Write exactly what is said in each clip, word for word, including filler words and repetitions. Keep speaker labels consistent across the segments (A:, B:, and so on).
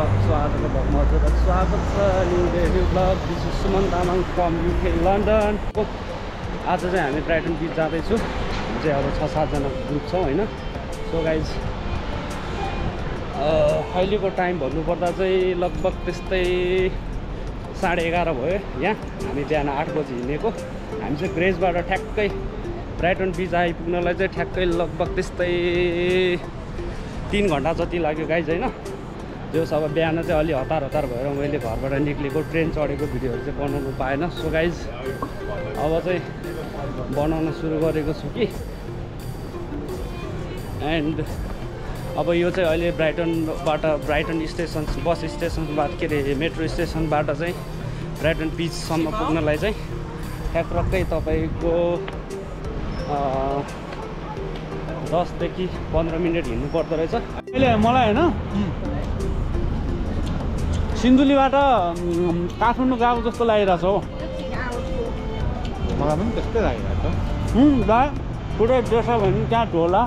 A: स्वागत मजा स्वागत छ new day new vlog. This is Suman Tamang from UK London. आज चाहिँ हामी ब्राइटन बिच जाँदैछु। हामी चाहिँ अब छ सातजना ग्रुप छौँ होइन। सो गाइज अहिलेको टाइम भन्नुपर्दा चाहिँ लगभग त्यस्तै साढे एघार भयो यहाँ। हामी बिहान आठ बजी हिँडेको। हामी चाहिँ ग्रेजबाट ठ्याक्कै ब्राइटन बिच आइपुग्नलाई चाहिँ ठ्याक्कै लगभग त्यस्तै तीन घन्टा जति लाग्यो गाइज होइन। जो अब बिहान चाहिँ अलि हतार हतार भएर मैले घरबाट निक्लेको ट्रेन चढेको भिडियोहरू चाहिँ बनाउनु पाएन। सो गाइज अब चाहिँ बनाउन सुरु गरेको छु कि। एन्ड अब यो चाहिँ अहिले ब्राइटनबाट ब्राइटन स्टेसन बस स्टेसनबाट के अरे मेट्रो स्टेसनबाट चाहिँ ब्राइटन बिचसम्म पुग्नलाई चाहिँ ठ्याक्कै तपाईँको दसदेखि पन्ध्र मिनट हिँड्नु पर्दो रहेछ। अहिले मलाई होइन सिन्धुलीबाट काठमाडौँ गएको जस्तो लागिरहेछ हो।
B: मलाई पनि त्यस्तै लागिरहेछ।
A: दा पुरै देश भने त्यहाँ ढोला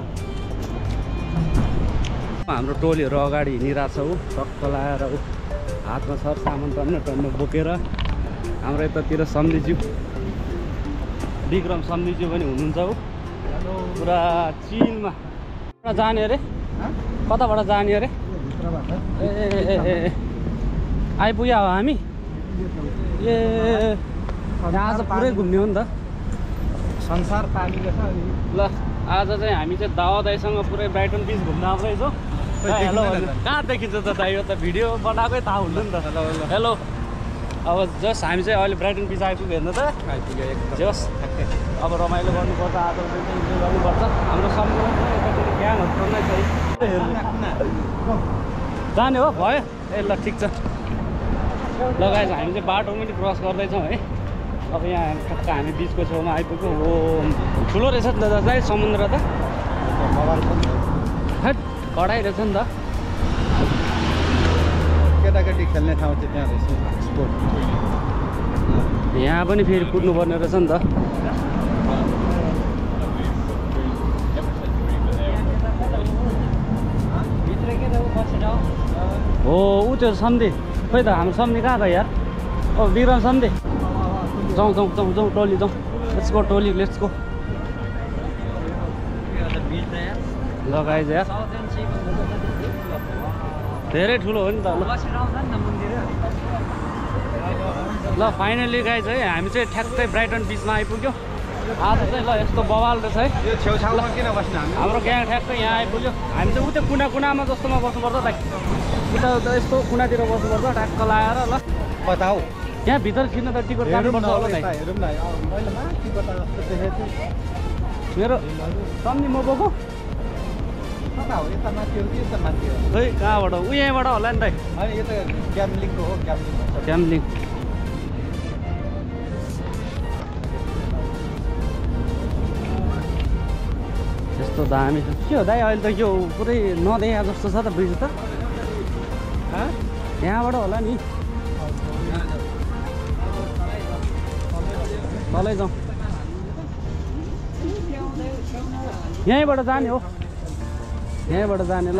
A: हाम्रो टोलीहरू अगाडि हिँडिरहेछ हो। टक्क लाएर ऊ हातमा सर सामान टन्न टन्न बोकेर। हाम्रो यतातिर सम्झिज्यू विक्रम सम्झिज्यू पनि हुनुहुन्छ हो। पुरा चिलमा जाने अरे कताबाट जाने अरे ए ए आइपुग्यो हो हामी। ए आज पुरै घुम्ने हो नि त
B: संसार पानीले छ।
A: ल आज चाहिँ हामी चाहिँ दावा दाईसँग पुरै ब्राइटन बिच घुम्न आउँदैछौँ। हेलो कहाँ देखिन्छ त दाइ? यो त भिडियो बनाएकै थाहा हुन्थ्यो नि त। हेलो अब जस्ट हामी चाहिँ अहिले ब्राइटन बिच आइपुग्यो हेर्नु त।
B: आइपुग्यो एकदम
A: जस्ट अब रमाइलो गर्नुपर्छ। आज इन्जोय गर्नुपर्छ। हाम्रो समुद्र यतातिर ग्याङहरू नै छ जाने हो भयो। ए ल ठिक छ। लगाएछ हामी चाहिँ बाटो पनि क्रस गर्दैछौँ है। अब यहाँ ठक्क हामी बिचको छेउमा आइपुग्यो। हो ठुलो रहेछ नि त दाइ समुद्र त। हट कडाइ रहेछ नि त।
B: केटाकेटी खेल्ने ठाउँ चाहिँ त्यहाँ रहेछ स्पोर्ट।
A: यहाँ पनि फेरि कुद्नुपर्ने रहेछ नि त। हो ऊ त्यो सम्धि खोइ त हाम्रो सम्धि कहाँ त यार? ओ विक्रम सम्धि जाउँ जाउँ जाउँ जाउँ टोली जाउँ। लेट्स गो टोली लेट्स गो। लगाइज यार धेरै ठुलो हो नि त। ल फाइनली गाइज है हामी चाहिँ ठ्याक्कै ब्राइटन बिचमा आइपुग्यो। आज चाहिँ ल यस्तो बवाल रहेछ है।
B: यो छेउछाउमा किन बस्नु हामी?
A: हाम्रो ग्याङ ठ्याक्कै यहाँ आइपुग्यो। हामी चाहिँ उतै कुना कुनामा जस्तोमा बस्नुपर्छ दाइ। उता उता यस्तो कुनातिर बस्नुपर्छ ट्याक्क लगाएर। ल
B: कता हौ?
A: यहाँ भित्र छिर्न त टिकट काट्नुपर्छ होला दाइ।
B: हेरौँ न मैले माथि कता जस्तो देखेको थिएँ।
A: मेरो सम्झि म बोको
B: कता हो? यता माथि हो कि यता माथि हो?
A: खै कहाँबाट? ऊ यहीँबाट होला नि दाइ।
B: होइन यो त ग्याम्लिङको हो। ग्याम्लिङ
A: ग्याम्लिङ यस्तो दामी छ के हो दाइ? अहिले त यो पुरै नदेखा जस्तो छ त ब्रिज त। यहाँबाट होला नि। तलै जाउँ। यहीँबाट जाने हो। यहीँबाट जाने ल।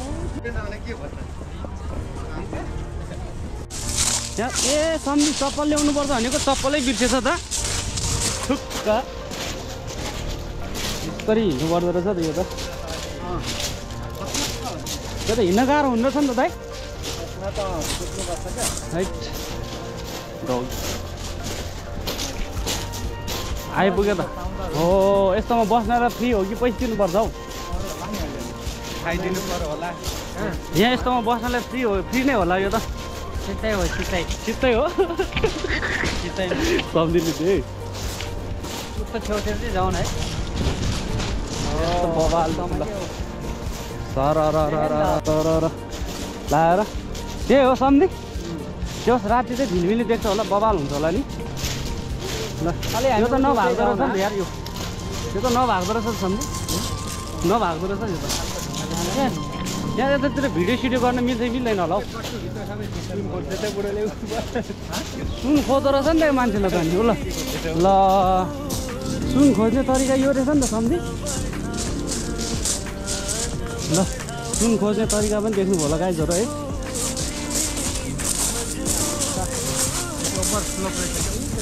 A: यहाँ ए सम्झि चप्पल ल्याउनु पर्छ भनेको चप्पलै बिर्सेछ त। ठुक्क यसरी हिँड्नु पर्दो रहेछ त यो त। त्यो त हिँड्न गाह्रो हुँदो रहेछ नि त दाइ। आइपुग्यो त हो। यस्तोमा बस्न फ्री हो कि पैसा दिनुपर्छ हौ?
B: खाइदिनु पर्यो होला।
A: यहाँ यस्तोमा बस्नलाई फ्री हो फ्री नै होला यो त।
B: चित्तै हो चित्तै
A: चित्तै हो
B: चित्तै
A: सम्झिनु थिएँ
B: उस्तो छेउछेउ चाहिँ जाउँ है।
A: बबाल सर लाएर त्यही हो सम्धि। त्यो राति चाहिँ झिलमिली देख्छ होला बबाल हुन्छ होला नि। ल यो त नभाग्दो रहेछ नि यार। यो यो त नभाग्दो रहेछ सम्धि। नभाग्दो रहेछ यो त। यहाँ यतातिर भिडियो सिडियो गर्न मिल्छ मिल्दैन होला हौ। सुन खोज्दो रहेछ नि त यो मान्छेलाई त नि। ल ल सुन खोज्ने तरिका यो रहेछ नि त सम्धि। ल सुन खोज्ने तरिका पनि देख्नु होला गाइजहरु है।
B: ओभर स्लोप रहेछ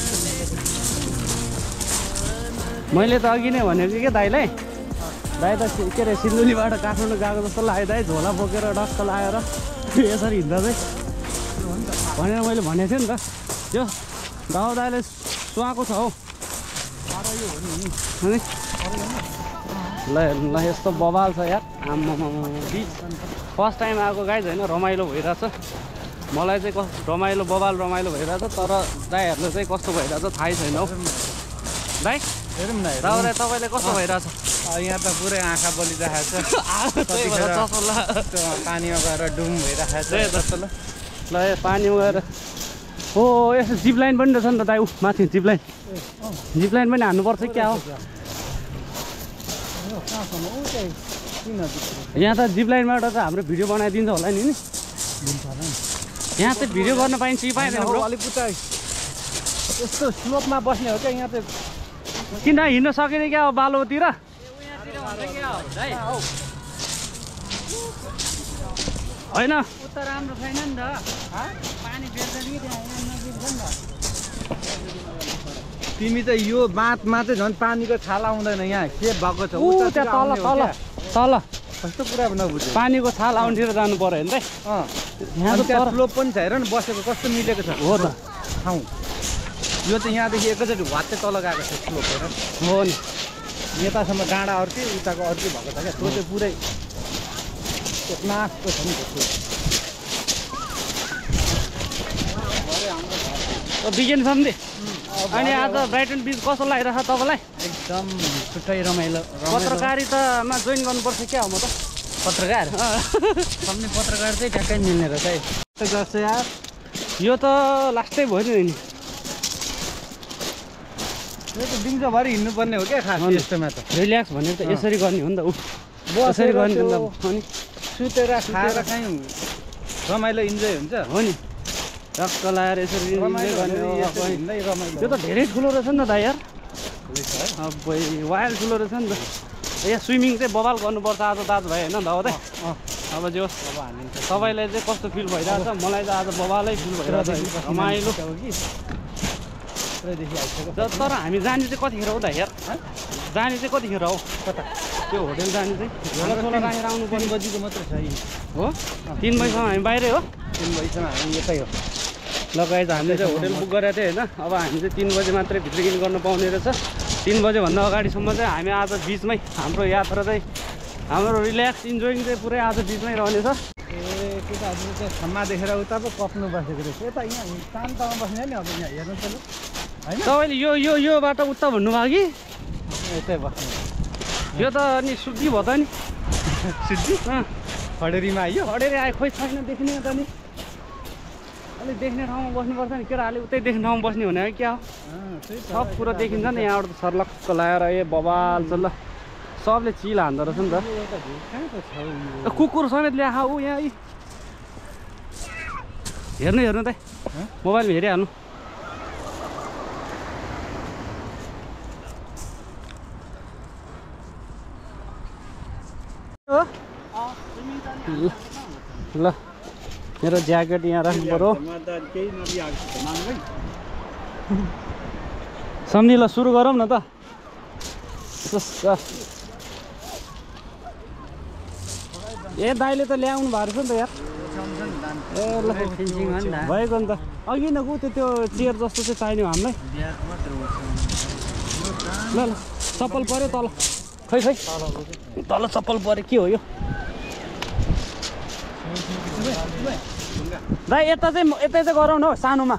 A: मैले त अघि नै भनेको के दाइलाई दाइ त के अरे सिन्धुलीबाट काठमाडौँ गएको जस्तो लाग्यो दाइ झोला बोकेर डक्क लगाएर यसरी हिँड्दा चाहिँ भनेर मैले भनेको थिएँ नि त त्यो गाउँ दाइले सुहाएको छ हौ ल ल यस्तो बवाल छ यार आम्मामा बिच फर्स्ट टाइम आएको गाइज होइन रमाइलो भइरहेछ मलाई चाहिँ कस्तो रमाइलो बवाल रमाइलो भइरहेछ तर दाइहरूले चाहिँ कस्तो भइरहेछ थाहै छैन हौ दाइ
B: हेरौँ न
A: दाउ दाइ तपाईँले कस्तो भइरहेछ
B: यहाँ त पुरै आँखा बलिरहेको छ पानीमा गएर डुम भइरहेको छ जस्तो ल
A: ल पानीमा गएर हो यस्तो जिप लाइन पनि रहेछ नि त दाइ ऊ माथि जिप लाइन जिप लाइन पनि हान्नुपर्छ क्या हो यहाँ त जिप लाइनबाट त हाम्रो भिडियो बनाइदिन्छ होला नि यहाँ चाहिँ भिडियो गर्न पाइन्छ कि पाइँदैन ब्रो
B: अलिपुता यस्तो स्लोपमा बस्ने हो क्या यहाँ चाहिँ
A: किन हिँड्न सकिने क्या हो बालोतिर होइन
C: उता राम्रो छैन नि त पानी बेर्छ नि त्यहाँ नजिक छ नि त
B: तिमी चाहिँ यो बाँधमा चाहिँ झन् पानीको छाला आउँदैन यहाँ के भएको छ
A: ऊ त्यहाँ तल तल तल
B: कस्तो कुरा नबुझ्यो
A: पानीको छाल आउनेतिर जानु पर्यो नि त
B: यहाँ त स्लोप पनि छ हेर न बसेको कस्तो मिलेको छ
A: हो त
B: ठाउँ यो चाहिँ यहाँदेखि एकैचोटि भत्तै तल गएको छ स्लोप हेर
A: हो नि
B: यतासम्म डाँडा अर्कै उताको अर्कै भएको छ क्या त्यो चाहिँ पुरै नाचको छ नि
A: बिगिन सम्झे अनि आज ब्राइटन बिच कस्तो लागिरहेछ तपाईँलाई
C: एकदम छुट्टै रमाइलो
A: पत्रकारितामा जोइन गर्नुपर्छ क्या हो म त
C: पत्रकार सम्झे पत्रकार चाहिँ ठ्याक्कै मिल्ने रहेछ है
B: जस्तो यार
A: यो त लास्टै भयो नि
B: यो त दिनभरि हिँड्नुपर्ने हो क्या खास यस्तोमा त
A: रिल्याक्स भनेर त यसरी गर्ने हो नि त ऊ यसरी गर्ने हो नि त अनि
B: सुतेर खाएर कहीँ रमाइलो इन्जोय हुन्छ
A: हो नि टक्क लगाएर यसरी इन्जोय गर्ने हो
B: रमाइलो
A: त्यो त धेरै ठुलो रहेछ नि त दाइ यार अब वाइल्ड ठुलो रहेछ नि त यहाँ स्विमिङ चाहिँ बवाल गर्नुपर्छ आज दाजुभाइ होइन दाउ दाइ अब जो तपाईँलाई चाहिँ कस्तो फिल भइरहेछ मलाई त आज बवालै फिल भइरहेछ रमाइलो तर हामी जाने चाहिँ कतिखेर हो त यार जाने चाहिँ कतिखेर हो
B: कता
A: त्यो होटेल जाने चाहिँ झोला झोला राखेर आउनु
B: तिन बजीको मात्रै छ
A: हो तिन बजीसम्म हामी बाहिरै हो
B: तिन बजीसम्म हामी यतै हो
A: लगाइ त हामीले चाहिँ होटेल बुक गरेको थियो होइन अब हामी चाहिँ तिन बजी मात्रै भित्र इन गर्न पाउने रहेछ तिन बजीभन्दा अगाडिसम्म चाहिँ हामी आज बिचमै हाम्रो यात्रा चाहिँ हाम्रो रिल्याक्स इन्जोइङ चाहिँ पुरै आज बिचमै रहनेछ
B: ए केटाहरू चाहिँ छम्मा देखेर उता पो कप्नु बसेको रहेछ यता यहाँ शान्तमा बस्ने नि अब यहाँ हेर्नु त ल होइन
A: तपाईँले यो यो यो बाटो उता भन्नुभयो कि
B: यतै बस्ने
A: यो त अनि सुक्की भयो त नि
B: सिद्धि खडेरीमा आइयो
A: खडेरी आयो खोइ छैन देख्ने त नि अलिक देख्ने ठाउँमा बस्नुपर्छ नि केटाहरूले उतै देख्ने ठाउँमा बस्ने भने क्या हो सब कुरो देखिन्छ नि यहाँबाट त सर्लक्क लगाएर ए बवाल छ ल सबले चिल हान्दो रहेछ नि त कुकुर समेत ल्याखा ऊ यहाँ हेर्नु हेर्नु त मोबाइलमा हेरिहाल्नु ल मेरो ज्याकेट यहाँ राख्नु पर्यो सम्झी ल सुरु गरौँ न त ए दाइले त ल्याउनु भएको रहेछ नि त यार ए ल भएको नि त अघि न गु त्यो चेयर जस्तो चाहिँ चाहिने हो हामीलाई ल ल चप्पल पऱ्यो तल खै खै तल चप्पल पऱ्यो के हो यो दाइ यता चाहिँ यतै चाहिँ गरौँ न हौ सानोमा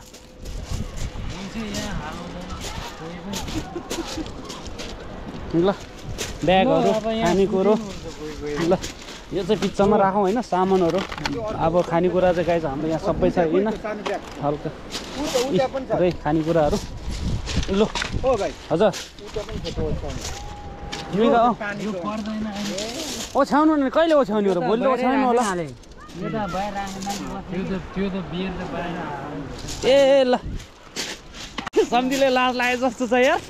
A: ल ब्यागहरू खानेकुरो ल यो चाहिँ पिच्चामा राखौँ होइन सामानहरू अब खानेकुरा चाहिँ गाइज हाम्रो यहाँ सबै छ होइन हल्का पुरै खानेकुराहरू ल हजुर ओछ्याउनु नि कहिले ओछ्याउने हो र भोलि ओछ्याउनु होला ए ल सम्झीले लाज लागे जस्तो छ यार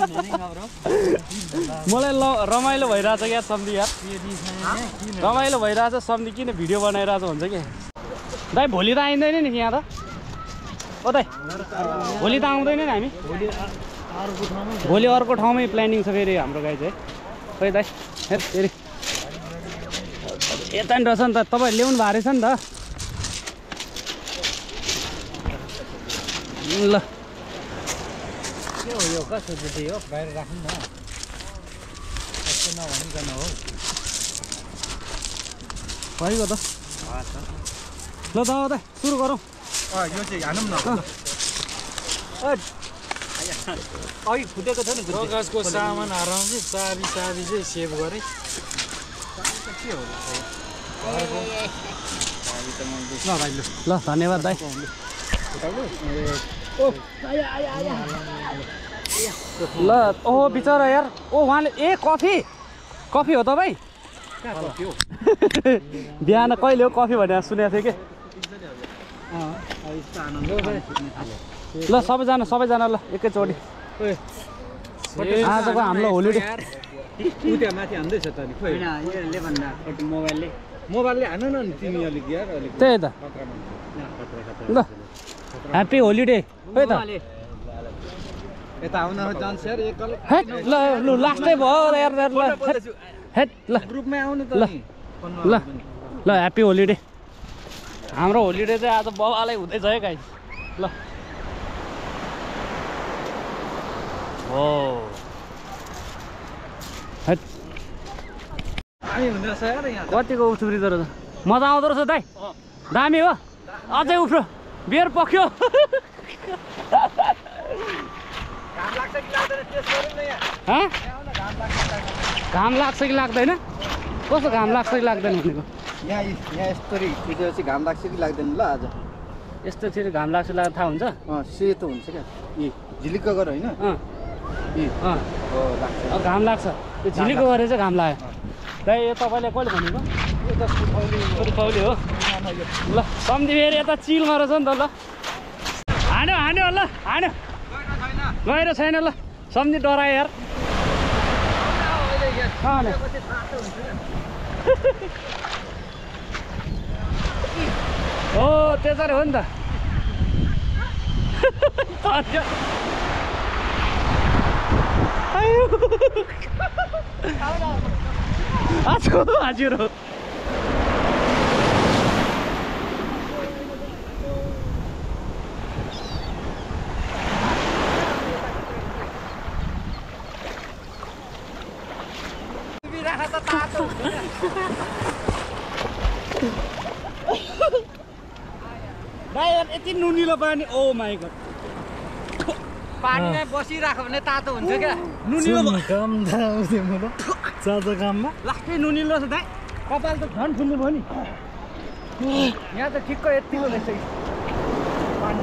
A: मलाई ल रमाइलो भइरहेछ यार सम्झी यार रमाइलो भइरहेछ सम्झी किन भिडियो बनाइरहेछ हुन्छ कि दाइ भोलि त आइँदैन नि यहाँ त ओ दाइ भोलि त आउँदैन नि हामी भोलि अर्को ठाउँमै प्लानिङ छ फेरि हाम्रो गाई चाहिँ खोइ दाइ हेर फेरि यता नि रहेछ नि त तपाईँ ल्याउनु भएको रहेछ नि त ल
B: के हो यो कसो जुटे हो बाहिर राख्नु न त्यस्तो नभनिकन हो
A: भइगयो त ल त दाइ सुरु गरौँ
B: यो चाहिँ हानौँ न अघि फुटेको छ नि
C: प्रकाशको सामान हराउँछ चाबी चाबी चाहिँ सेभ गरेँ
B: के हो
A: ल भाइ ल ल धन्यवाद दाइ ल ओहो बिचरा यार ओ उहाँले ए कफी कफी हो तपाईँ बिहान कहिले हो कफी भनेर सुनेको थिएँ कि ल सबैजना सबैजना ल एकैचोटि आजको हाम्रो होलिडे
B: उता माथि हान्दैछ त नि खोइ मोबाइलले मोबाइलले हान न नि तिमी अलिक यार अलिक
A: त्यही त ल ह्याप्पी होलिडे खोइ त
B: यता आउन जान्छ यार एकल
A: हेट ल लु लास्टै भयो यार यार ल हेट ल
B: ग्रुपमै आउनु त
A: ल
B: नि
A: ल ल ह्याप्पी होलिडे हाम्रो होलिडे चाहिँ आज बबालै हुँदैछ है गाइस ल हो हेट
B: हामी हुँदो रहेछ यार यहाँ
A: कतिको उफ्रिँदो रहेछ मजा आउँदो रहेछ दाइ दामी हो अझै उफ्रो बियर पक्यो
B: घाम लाग्छ कि लाग्दैन टेस्ट गरौँ न यहाँ
A: हँ
B: आउन घाम लाग्छ
A: घाम लाग्छ कि लाग्दैन कस्तो घाम लाग्छ कि लाग्दैन भनेको
B: यहाँ यहाँ यस्तरी खिचेपछि घाम लाग्छ कि लाग्दैन ल आज
A: यस्तोखेरि घाम लाग्छ लाग्दा थाहा हुन्छ
B: अँ सेतो हुन्छ क्या यी झिलिक्क गर होइन
A: अँ
B: यी
A: अँ
B: हो लाग्छ
A: अब घाम लाग्छ त्यो झिलिको गरेर चाहिँ घाम लाग्यो दाइ यो तपाईँले कहिले भनेको
B: यो त सुखौली
A: फुलफाउले हो ल सम्झि फेरि यता चिलमा रहेछ नि त ल हान्यो हान्यो ल हान्यो गएर छैन ल सम्झि डरायो यार हो त्यसरी हो नि त हजुर हो यति नुनिलो पानी ओ माई गड
B: पानीमा बसिराख्यो भने तातो हुन्छ क्या
A: नुनिलो
C: काम आउँथ्यो म त चाचा काममा
A: लास्टै नुनिलो छ दाइ कपाल त झन् फुल्नु भयो नि
B: यहाँ त ठिक्क यतिको रहेछ पानी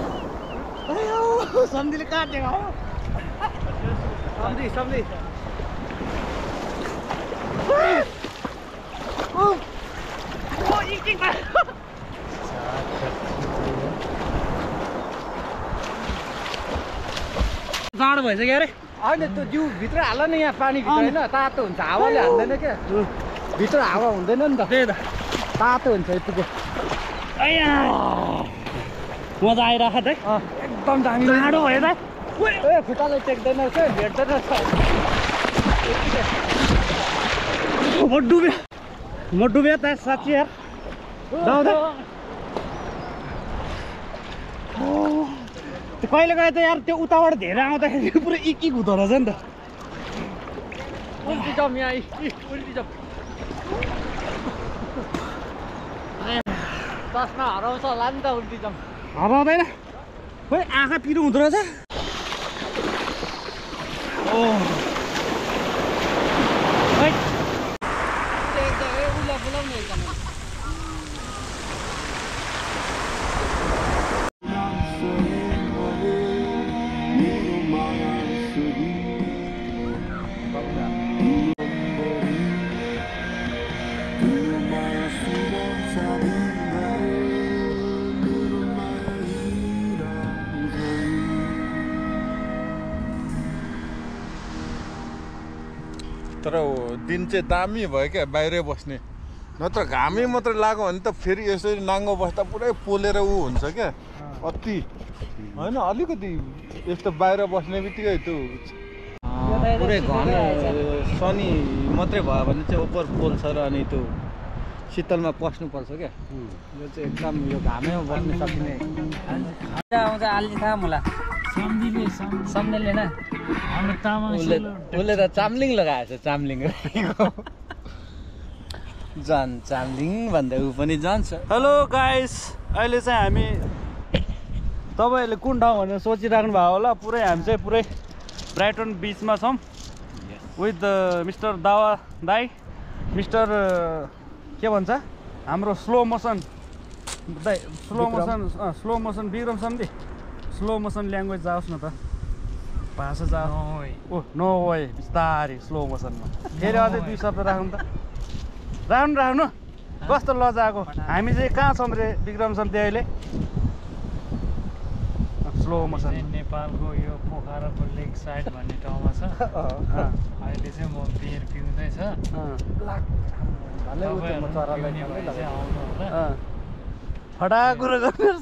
A: सम्झीले काटेको हो
B: सम्झी सम्झी
A: जाडो भइसक्यो अरे
B: होइन त्यो जिउ भित्र हाल न यहाँ पानी भित्र होइन तातो हुन्छ हावाले हाल्दैन क्या भित्र हावा हुँदैन नि त
A: त्यही त
B: तातो हुन्छ यतिको
A: मजा आइरहेको दाइ
B: एकदम दामी
A: जाडो भयो दाइ
B: ए खुट्टाले टेक्दैन क्या भेट्दैन
A: म डुब्यो म डुब्यो त साँच्ची यार दाउदा त्यो कहिले कहिले त यार त्यो उताबाट धेरै आउँदाखेरि पुरै इक इक हुँदो रहेछ नि त
B: उल्टी जाउँ यहाँ उल्टी जाउँ चस्मा हराउँछ होला नि त उल्टी जाउँ
A: हराउँदैन खोइ आँखा पिरो हुँदो रहेछ ओ
D: तर दिन चाहिँ दामी भयो क्या बाहिरै बस्ने नत्र घामै मात्रै लाग्यो भने त फेरि यसरी नाङ्गो बस्दा पुरै पोलेर ऊ हुन्छ क्या अति होइन अलिकति यस्तो बाहिर बस्ने बित्तिकै त्यो पुरै घन शनि मात्रै भयो भने चाहिँ ओपर पोल्छ र अनि त्यो शीतलमा पस्नुपर्छ क्या यो चाहिँ एकदम यो घामैमा बस्न सकिने
C: आउँछ आल्ली थाहा मलाई सम्धिले सम्धिले न हाम्रो तामाङ
B: उसले त चाम्लिङ लगाएछ चाम्लिङ जान चाम्लिङ भन्दा ऊ पनि जान्छ।
A: हेलो गाइस, अहिले चाहिँ हामी तपाईँहरूले कुन ठाउँ भनेर सोचिराख्नु भएको होला। पुरै हामी चाहिँ पुरै ब्राइटन बिचमा छौँ विथ मिस्टर दावा दाई, मिस्टर के भन्छ हाम्रो स्लो मोसन दाई, slow motion slow motion Vikram सम्धि स्लो मोसन ल्याङ्ग्वेज जाओस् न त, भाषा जा ओ नो वे बिस्तारै स्लो मोसनमा फेरि अझै दुई शब्द राख्नु त राख्नु राख्नु कस्तो लजाएको। हामी चाहिँ कहाँ छौँ रे विक्रम सम्धि अहिले? स्लो मोसन
C: नेपालको यो पोखराको लेक साइड भन्ने ठाउँमा छ। अहिले चाहिँ म बियर पिउँदैछ।
A: फटाक कुरो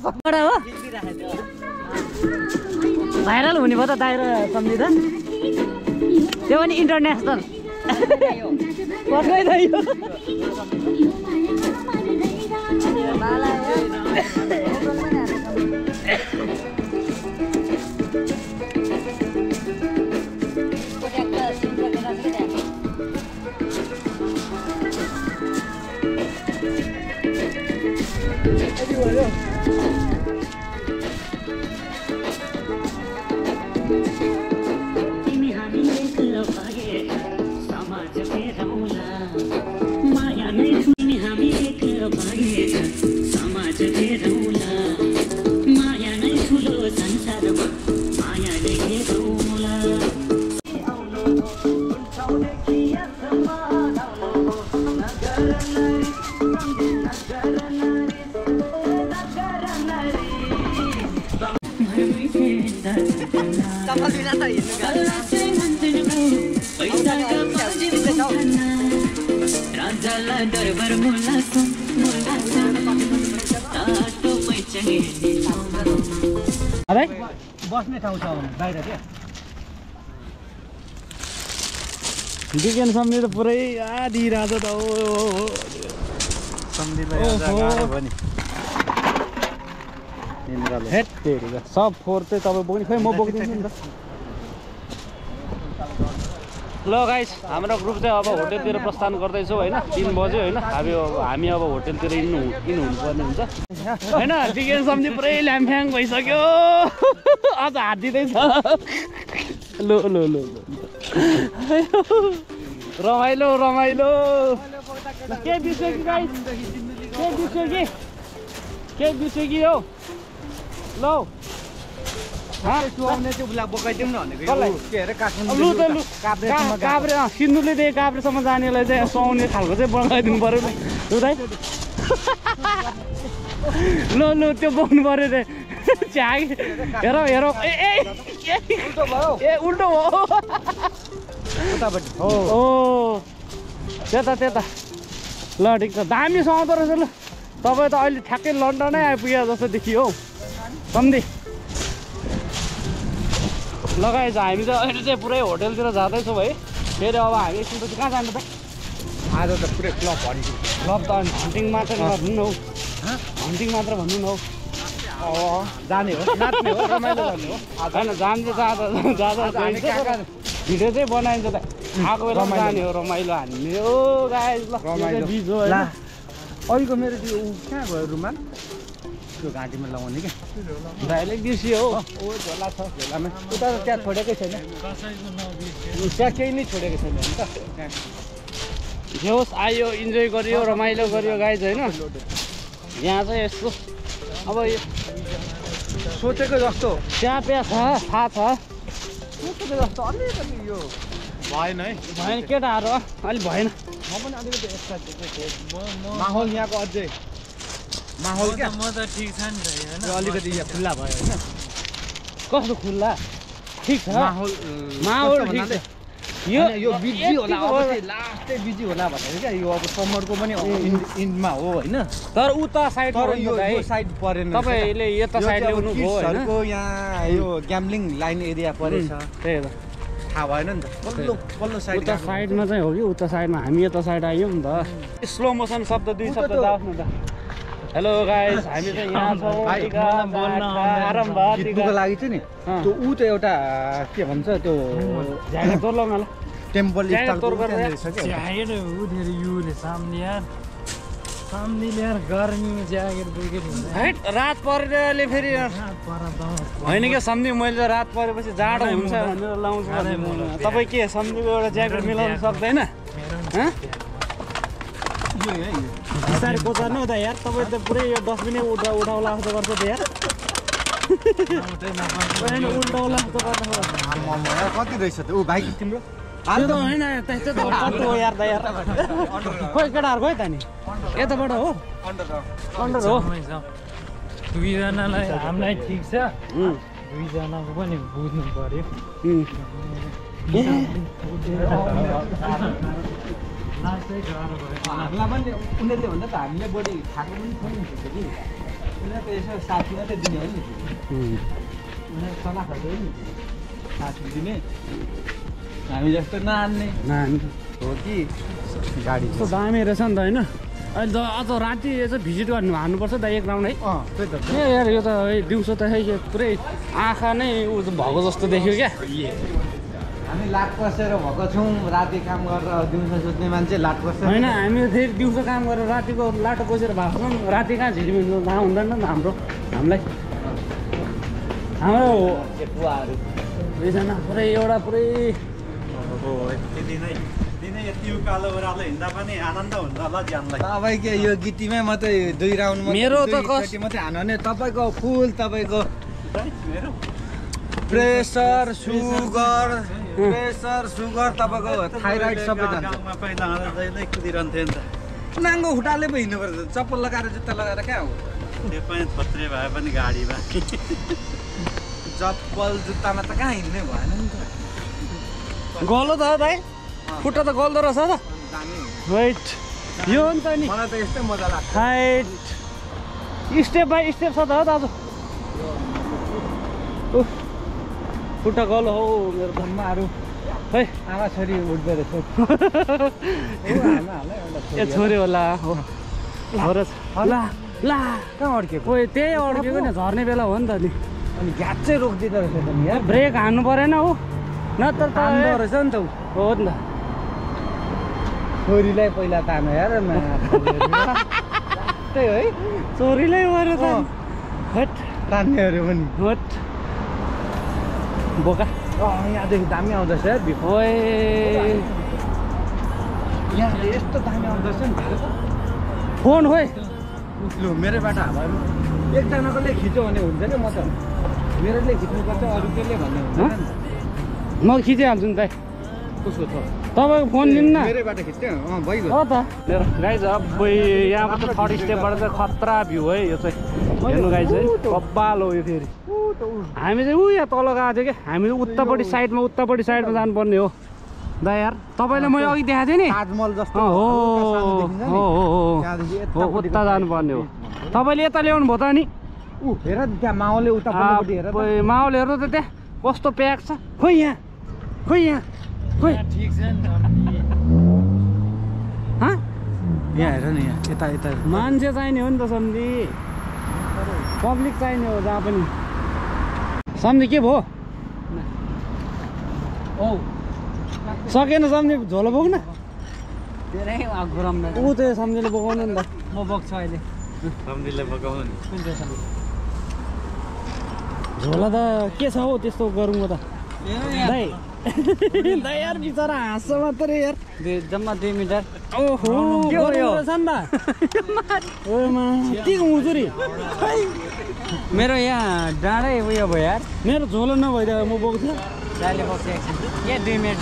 C: भाइरल हुने भयो त दाइ र सम्झि त, त्यो पनि इन्टरनेसनल पक्कै थियो।
B: बस्ने ठाउँ छ बाहिर क्या
A: विज्ञान सम्धि त पुरै आधी राजा त हो सब फोहोर चाहिँ तपाईँ बोक्ने, खोइ म बोकिदिन्छु नि त। ल गाइस, हाम्रो ग्रुप चाहिँ अब होटेलतिर प्रस्थान गर्दैछौँ होइन, तिन बज्यो होइन। हामी हामी अब होटेलतिर इन इन हुनुपर्ने हुन्छ होइन। विज्ञान सम्धि पुरै ल्याम्फ्याङ भइसक्यो, अझ हात दिँदैछ। लो लो लो रमाइलो रमाइलो के बिर्स्यो कि गाइस, के बिर्स्यो कि के बिर्स्यो कि हो ल
B: बोकाइदिउँ न भनेको के अरे
A: काभ्रे सिन्धुलीदेखि काभ्रेसम्म जानेलाई चाहिँ सुहाउने खालको चाहिँ बोकाइदिनु पऱ्यो नि दाइ। लो लु त्यो बोक्नु पऱ्यो रे च्याग हेर हेर ए ए उल्टो भयो हो त्यता त्यता। ल ठिक छ, दामी सुहाउँदो रहेछ। ल तपाईँ त अहिले ठ्याक्कै लन्डनै आइपुग्यो जस्तो देखियो हौ सम्धि। लगाएछ हामी चाहिँ अहिले चाहिँ पुरै होटेलतिर जाँदैछौँ है। फेरि अब हामी एकछिनपछि कहाँ जानु त?
B: आज त पुरै क्लब भनिदियो।
A: क्लब त हन्टिङ मात्र भन्नु न हौ, हन्टिङ मात्र भन्नु न हौ।
B: जाने हो, नाच्ने हो, रमाइलो गर्ने हो।
A: होइन जान्छ जाँदा जाँदा भिडियो चाहिँ बनाइन्छ त, आएको बेला जाने हो, रमाइलो हान्ने हो गाइस। ल रमाइलो बिज हो होइन।
B: अहिलेको मेरो त्यो कहाँ गयो रुमाल? त्यो घाँटीमा लगाउने क्या
A: भाइले बिर्सियो हो।
B: ओ झोला छ, झोलामा उता त त्यहाँ छोडेकै छैन, त्यहाँ केही नै छोडेको छैन नि त।
A: जे होस् आयो, इन्जोय गरियो, रमाइलो गरियो गाइज होइन। यहाँ चाहिँ यस्तो अब
B: सोचेको जस्तो
A: त्यहाँ प्याज छ, थाहा छ
B: सोचेको जस्तो अलिकति यो भएन है।
A: भएन केटाहरू अलिक भएन।
B: म पनि अलिकति एक्सट्रा माहौल यहाँको अझै माहौल क्या
C: म त ठिक छ नि त होइन।
B: अलिकति यहाँ खुल्ला भयो होइन।
A: कस्तो खुल्ला? ठिक छ
B: माहौल
A: माहौल ठिक छ। यो
D: यो बिजी होला अब चाहिँ लास्टै बिजी होला भनेर क्या यो अब समरको पनि इन्डमा हो होइन
A: तर उता साइड
D: तर यो यो साइड परेन
A: तपाईले यता साइड ल्याउनु भयो हैन
D: यहाँ यो ग्याम्बलिङ लाइन एरिया परेछ
A: त्यही हो
D: थाहा भएन नि त पल्लो पल्लो साइड
A: उता साइडमा चाहिँ हो कि उता साइडमा हामी यता साइड आयौँ नि त स्लो मोसन शब्द दुई शब्द जाओस् न त हेलो गाइस हामी चाहिँ यहाँ छौँ बोल्न आरम्भ
D: जित्नुको लागि चाहिँ नि त्यो ऊ त एउटा के भन्छ त्यो
A: झ्याकेट तोर लगाउन ल
D: टेम्पल
A: ज्याकेट तोर गरेर
C: ज्याकेट उठेर युले सामने यार सामने यार गर्मीमा ज्याकेट बोकेर
A: हैट रात परेले फेरि होइन के सम्झि मैले त रात परेपछि जाडो हुन्छ भनेर लाउँछु तपाईँ के सम्झिको एउटा ज्याकेट मिलाउन सक्दैन बिस्तारै कोचार्नु त यार तपाईँ त पुरै यो डस्टबिनै उठा उठाउला जस्तो गर्छ त यार उल्टाउला जस्तो गर्छ
D: कति रहेछ त ऊ भाइ तिम्रो
A: त्यो त होइन त्यस्तो त कस्तो हो यार त यार खोइ केटाहरू खोइ त नि यताबाट हो अन्डर हो
C: दुईजनालाई हामीलाई ठिक छ दुईजनाको पनि बुझ्नु पर्यो
D: हामीलाई पनि उनीहरूले भन्दा त हामीले बढी खाएको पनि छैन नि कि उनीहरू त यसो साथी मात्रै दिने हो नि उनीहरू सल्लाह खाँदैन नि साथी दिने हामी जस्तो नहान्ने
A: नानी
D: हो कि गाडी
A: कस्तो दामी रहेछ नि त होइन अहिले त अझ राति यसो भिजिट गर्नु हान्नुपर्छ त एक राउन्ड है
D: अँ त्यही त
A: ए यार यो त दिउँसो त है पुरै आँखा नै उ भएको जस्तो देख्यो क्या
D: हामी लाट पसेर भएको छौँ राति काम गरेर दिउँसो सुत्ने मान्छे लाट पसेर
A: होइन हामी फेरि दिउँसो काम गरेर रातिको लाटो पसेर भएको छौँ राति कहाँ झिलिमिली थाहा हुँदैन नि हाम्रो हामीलाई हाम्रो दुईजना पुरै एउटा पुरै
D: तपाईँको यो गीतीमै मात्रै दुई राउन्डमा
A: मेरो त कस
D: मात्रै हान्नु भने तपाईँको फुल तपाईँको प्रेसर सुगर प्रेसर सुगर तपाईँको थाइरोइड सबै जान्छ नाङ्गो खुट्टाले पो हिँड्नुपर्छ चप्पल लगाएर जुत्ता लगाएर कहाँ हो
C: त्यो पनि थोत्रे भए पनि गाडीमा
D: चप्पल जुत्तामा त कहाँ हिँड्ने भएन नि त
A: गलो त भाइ खुट्टा त गल्दो रहेछ त वेट यो हो नि त नि
D: मलाई त यस्तै मजा लाग्छ
A: हाइट स्टेप बाई स्टेप छ त हो दाजु खुट्टा गलो हौ मेरो धम्माहरू खै
D: आमा छोरी उठ्दो रहेछ
A: ए छोरी होला हो ला ला
D: कहाँ अड्केको
A: खोइ त्यही अड्केको नि झर्ने बेला हो नि त नि
D: अनि घ्याच चाहिँ रोकिदिँदो रहेछ त नि यार
A: ब्रेक हान्नु परेन हो नत्र त
D: तान्दो रहेछ नि त ऊ
A: हो नि त
D: छोरीलाई पहिला तानो यार त्यही है
A: छोरीलाई मऱ्यो त हट
D: तान्नेहरू पनि
A: हट बोका
D: यहाँदेखि दामी आउँदैछ यार
A: ओए
D: यहाँ यस्तो दामी आउँदैछ नि
A: फोन खोइ
D: लु मेरोबाट हावा एकजनाकोले खिच्यो भने हुन्छ क्या म त मेरोले खिच्नुपर्छ अरू केले भन्ने हुन्छ
A: म खिचिहाल्छु नि त
D: कसको छ
A: तपाईँको फोन लिनु न
D: मेरैबाट खिच्थ्यो अँ भइगयो
A: हो त मेरो गाइज अब यहाँबाट थर्ड स्टेपबाट चाहिँ खतरा भ्यू है यो चाहिँ हेर्नु गाइज है कब्बाल हो यो फेरि हामी चाहिँ उ यहाँ तल गएको थियो क्या हामी उतापट्टि साइडमा उतापट्टि साइडमा जानुपर्ने हो दा यार तपाईँलाई मैले अघि देखाएको थिएँ नि
D: ताजमहल जस्तो
A: हो हो हो उता जानुपर्ने हो तपाईँले यता ल्याउनु भयो त नि
D: ऊ हेर त्यहाँ माओले उतापट्टि हेर
A: माहौल हेर्नु त त्यहाँ कस्तो प्याक छ खोइ यहाँ खोइ यहाँ खोइ
C: ठिक छ नि
A: यहाँ
D: हेर न यहाँ यता यता
A: मान्छे चाहिने हो नि त सम्झी पब्लिक चाहिने हो जहाँ पनि सम्झी के भयो औ सकेन सम्झी झोलो बोक्न
C: धेरै गरम
A: ऊ त्यो सम्झीले बोकाउनु नि त
C: म बोक्छु अहिले
D: सम्झीले बोकाउनु नि
C: कुन चाहिँ सम्झी
A: झोला त के छ हौ त्यस्तो गरौँ म त दाइ दाइ यार बिचरा हाँस्छ मात्रै यार
C: जम्मा दुई मिटर
A: ओहो के हो यो के हुँचुरी
C: मेरो यहाँ डाँडै उयो भयो यार
A: मेरो झोलो नभइदियो म बोक्छु
C: दाइले बोक्छ एकछिन यहाँ दुई मिनट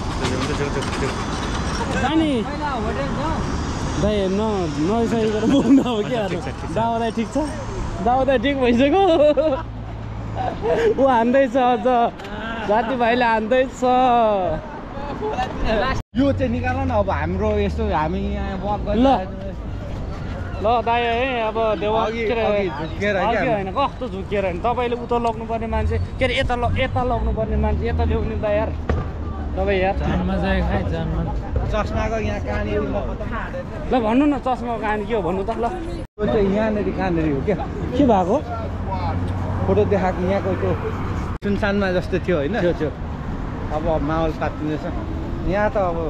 A: जानी दाइ न नसही गरेर बोक्नु अब के हाल्नु दावा दाइ ठिक छ दावा दाइ ठिक भइसक्यो ऊ हान्दैछ अझ साथीभाइले हान्दैछ
B: यो चाहिँ निकाल न अब हाम्रो यस्तो हामी यहाँ वक
A: ल ल दाइ है अब देवा के अरे होइन कस्तो झुकेर होइन तपाईँले उता लग्नुपर्ने मान्छे के अरे यता यता लग्नुपर्ने मान्छे यता ल्याउने त यार तपाईँ यार
C: जानमा जाए खाइ जानमा
B: चस्माको यहाँ कहाँनिर
A: ल भन्नु न चस्माको कहानी के हो भन्नु त ल
B: त्यो चाहिँ यहाँनिर कहाँनिर हो क्या
A: के भएको
B: फोटो देखाएको यहाँको त्यो सुनसानमा जस्तो थियो होइन
A: त्यो त्यो
B: अब माहौल तात्तिँदैछ यहाँ त अब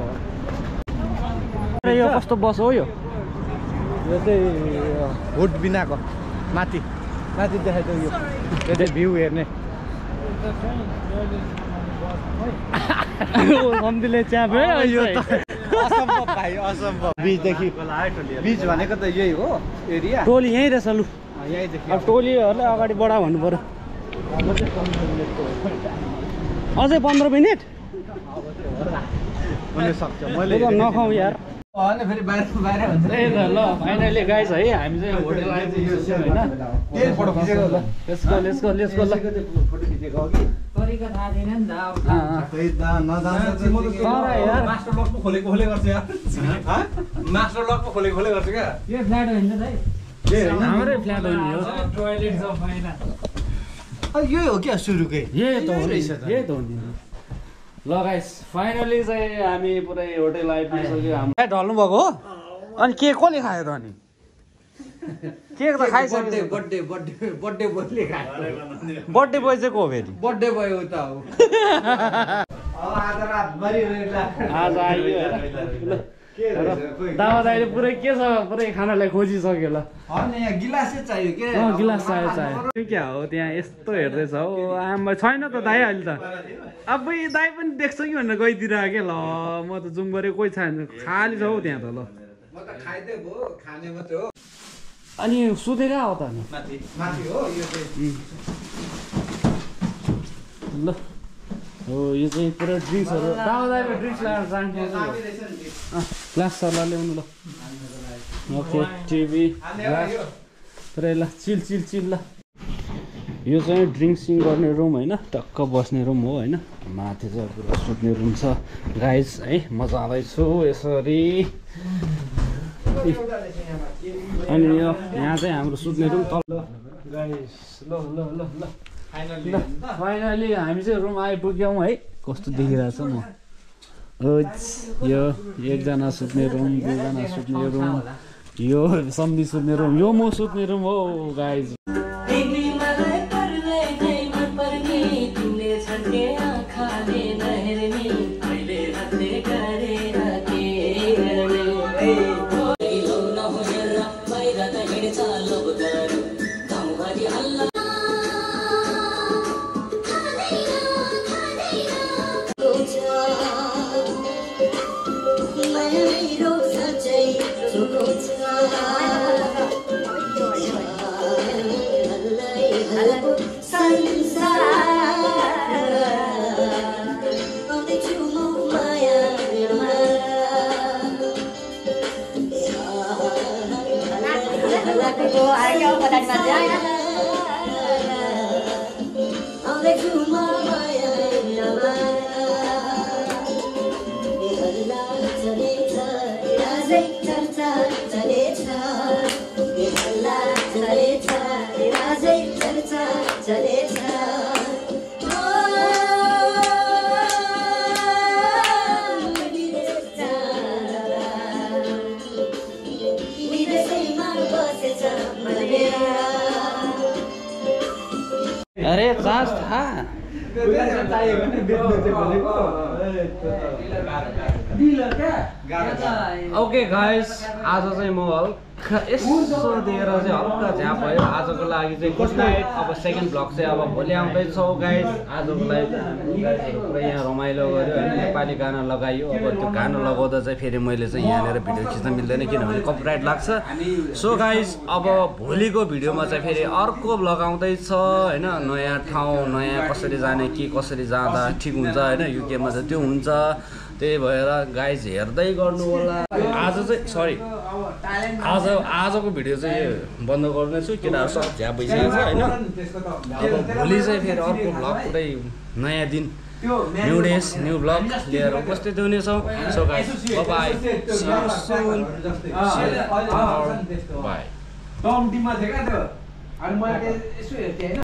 A: यो कस्तो बस हो यो
B: यो चाहिँ हुड बिनाको माथि माथि देखाइदियो यो यो चाहिँ भ्यू हेर्ने
A: कम्तीले च्याप्यो
B: यो त असम्भव भाइ असम्भव बिचदेखि बिच भनेको त यही हो एरिया
A: टोली यहीँ रहेछ लु
B: यहीँदेखि
A: अब टोलीहरूलाई अगाडि बढा भन्नु पऱ्यो अझै पन्ध्र मिनट
B: हुनसक्छ मैले
A: नखाउँ यार
B: होइन फेरि बाहिर बाहिर हुन्छ
A: ए ल ल फाइनली गाइस है हामी चाहिँ होटल आइपुग्यो होइन
B: त्यही फोटो खिचेको ल
A: let's go let's go let's go ल
B: फोटो खिचेको हो कि
C: तरिका थाहा थिएन नि त अब
B: खै त नजान्छ
A: तर यार
B: मास्टर लक पो खोलेको खोले गर्छ यार ह मास्टर लक पो खोलेको खोले गर्छ क्या
C: यो फ्ल्याट होइन त
B: ए होइन
A: हाम्रै फ्ल्याट हो नि हो
C: टोयलेट छ फाइना
B: यही हो क्या सुरुकै
A: यही त हो नि यही त हो नि ल गाइस फाइनली चाहिँ हामी पुरै होटल आइपुगिसक्यो हाम्रो ढल्नु भएको हो अनि केक कसले खायो त अनि केक त खाइसक्यो
B: बर्थडे बर्थडे बर्थडे बोयले खायो
A: बर्थडे बोय चाहिँ को हो फेरि
B: बर्थडे बोय उता हो अब आज रातभरि
A: आज आइयो हेर दावा दाइले पुरै के छ पुरै खानालाई खोजिसक्यो ल
B: होइन यहाँ गिलासै चाहियो के
A: अँ गिलास चाहियो चाहियो क्या हो त्यहाँ यस्तो हेर्दैछ हो आमा छैन त दाइ अहिले त अब दाइ पनि देख्छ कि भनेर गइदिरहेको के ल म त जुम गरेको कोही छैन खाली छ हौ त्यहाँ त ल
B: म त खाइदै भयो खाने मात्रै हो
A: अनि सुतेर हो त अनि
B: माथि माथि हो यो चाहिँ
A: ल हो यो चाहिँ पुरा ड्रिङ्क्सहरू दावा दाइले ड्रिङ्क्स लगाएर जान्छ ग्लास सरलाई ल्याउनु ल ओके टिभी ग्लास पुरै ल चिल चिल चिल ल यो चाहिँ ड्रिङ्क्सिङ गर्ने रुम होइन टक्क बस्ने रुम हो होइन माथि चाहिँ पुरा सुत्ने रुम छ गाइस है म जाँदैछु यसरी अनि यो यहाँ चाहिँ हाम्रो सुत्ने रुम तल गाइस ल ल ल ल फाइनली हामी चाहिँ रुम आइपुग्यौँ है कस्तो देखिरहेछ म यो एकजना सुत्ने रुम दुईजना सुत्ने रुम यो सम्धी सुत्ने रुम यो म सुत्ने रुम हो गाइज अरे चार्ज था ओके गाइस आज चाहिँ म हल्का यसो दिएर चाहिँ हल्का झ्याप भयो आजको लागि चाहिँ गुड नाइट अब सेकेन्ड भ्लग चाहिँ अब भोलि आउँदैछौँ गाइस आजको लागि पुरै यहाँ रमाइलो गऱ्यो होइन नेपाली गाना लगाइयो अब त्यो गाना लगाउँदा चाहिँ फेरि मैले चाहिँ यहाँनिर भिडियो खिच्न मिल्दैन किनभने कपिराइट लाग्छ सो गाइस अब भोलिको भिडियोमा चाहिँ फेरि अर्को भ्लग आउँदैछ होइन नयाँ ठाउँ नयाँ कसरी जाने के कसरी जाँदा ठिक हुन्छ होइन युकेमा चाहिँ त्यो हुन्छ त्यही भएर गाइज हेर्दै गर्नु होला आज चाहिँ सरी आज आजको भिडियो चाहिँ बन्द गर्नेछु केटाहरू सब झ्याप भइसकेको छ होइन अब भोलि चाहिँ फेरि अर्को भ्लग पुरै नयाँ दिन न्यू डेज न्यू ब्लग लिएर उपस्थित हुनेछौँ so guys bye see you soon bye
B: टम टिममा थियो क्या त्यो अनि मैले यसो हेर्थेँ होइन